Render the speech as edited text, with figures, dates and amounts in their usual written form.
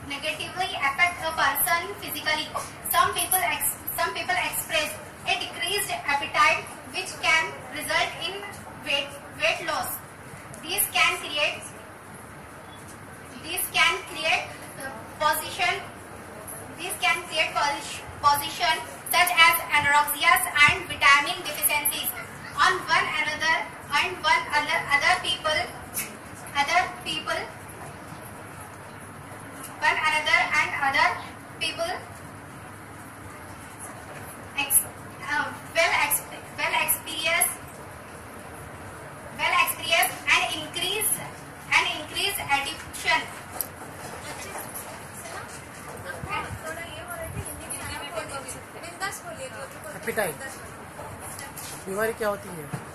negatively affect a person physically. Some people express a decreased appetite, which can result in weight loss. These can create position such as anorexia and vitamin deficiencies on one another and other people well experienced and increase addiction. Appetite बीमारी क्या होती है?